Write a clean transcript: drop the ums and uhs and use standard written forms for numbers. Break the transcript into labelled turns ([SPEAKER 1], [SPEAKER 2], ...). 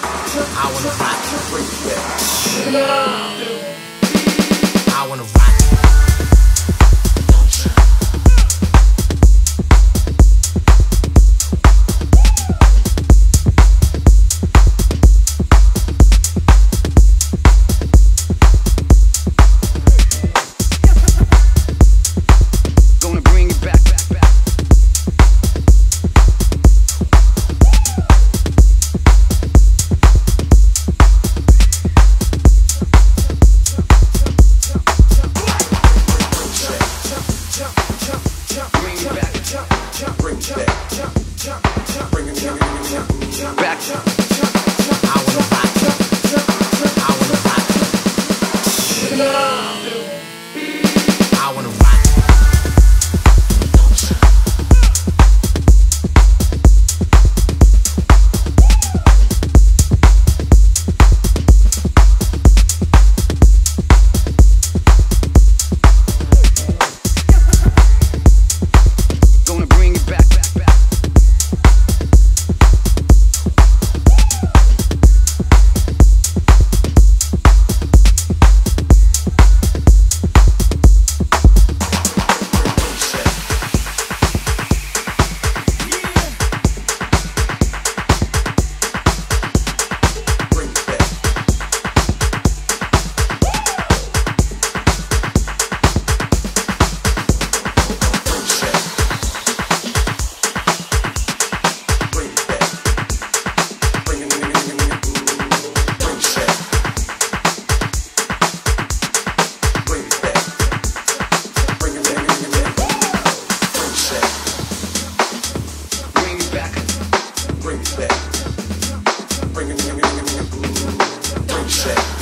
[SPEAKER 1] I wanna rock.
[SPEAKER 2] Bring it back.
[SPEAKER 1] I wanna rock.
[SPEAKER 3] Gonna bring it back, back, back. Bring it back.
[SPEAKER 2] Bring it back. Bring it
[SPEAKER 3] Back.
[SPEAKER 1] I wanna rock. I wanna rock. I wanna rock.
[SPEAKER 3] Gonna bring it back, back, back.
[SPEAKER 2] Bring it back. Bring it back. Bring it back. Bring it back. Bring it back.
[SPEAKER 3] Bring it back.
[SPEAKER 2] Bring it back. Bring it back.